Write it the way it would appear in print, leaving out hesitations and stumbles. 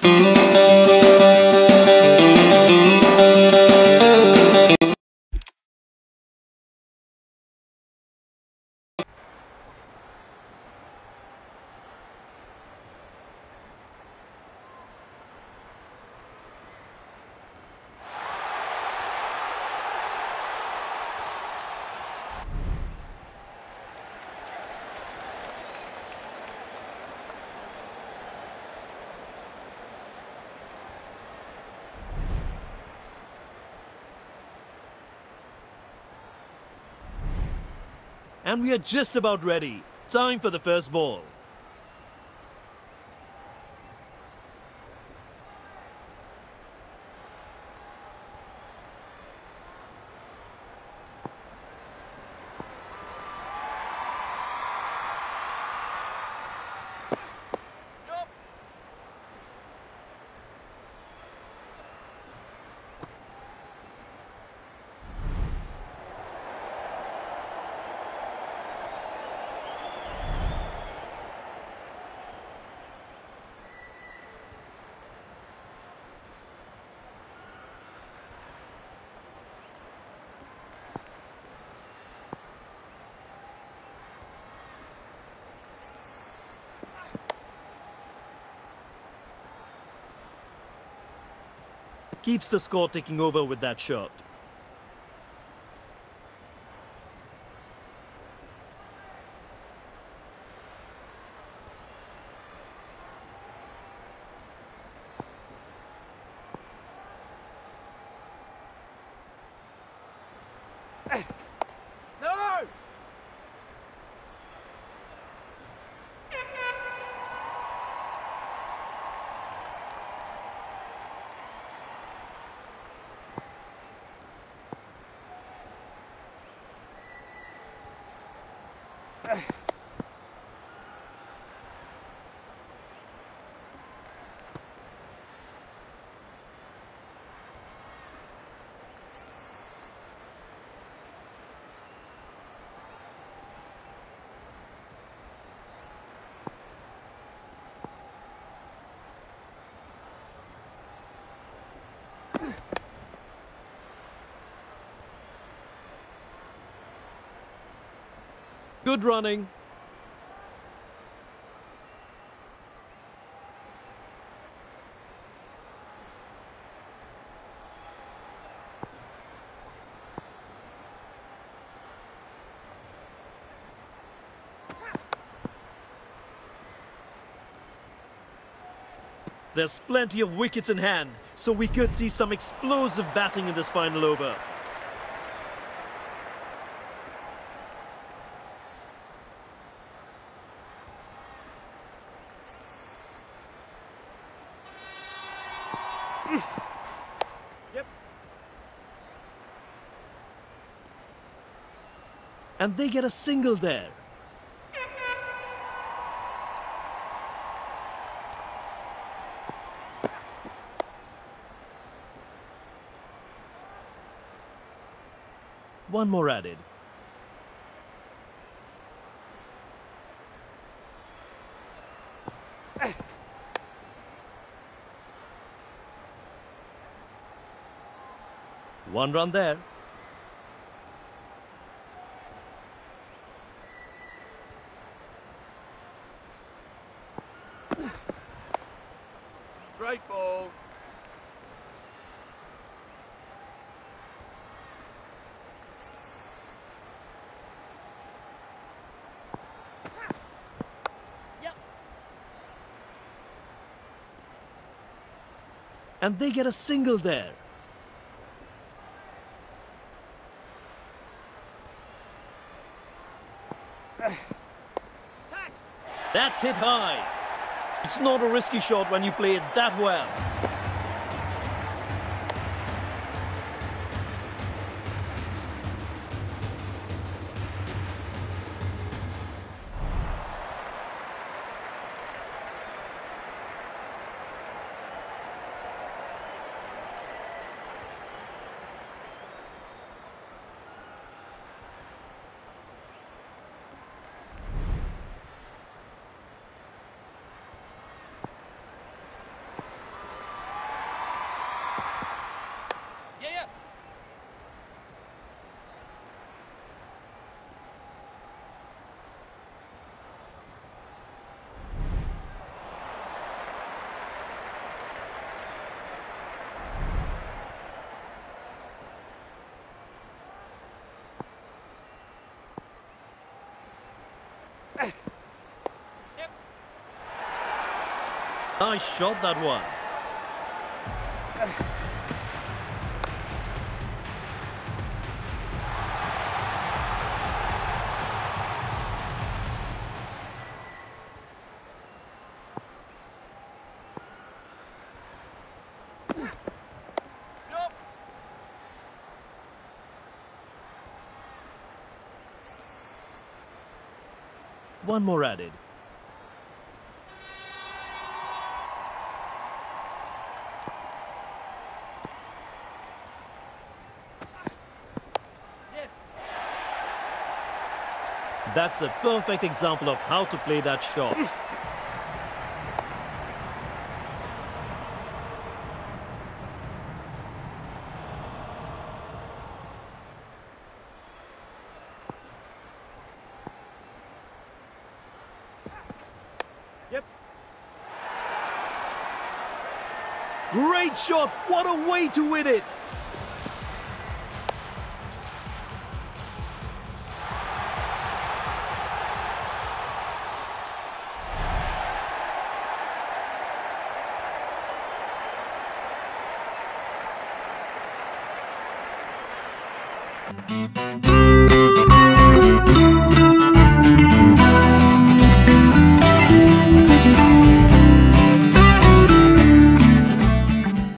And we are just about ready. Time for the first ball. Keeps the score ticking over with that shot. No! Good running. There's plenty of wickets in hand, so we could see some explosive batting in this final over. Yep. And they get a single there. One more added. One run there. Great ball. And they get a single there. That's hit high. It's not a risky shot when you play it that well. Nice shot, that one. Yup. One more added. Yes. That's a perfect example of how to play that shot. Yep. Great shot! What a way to win it!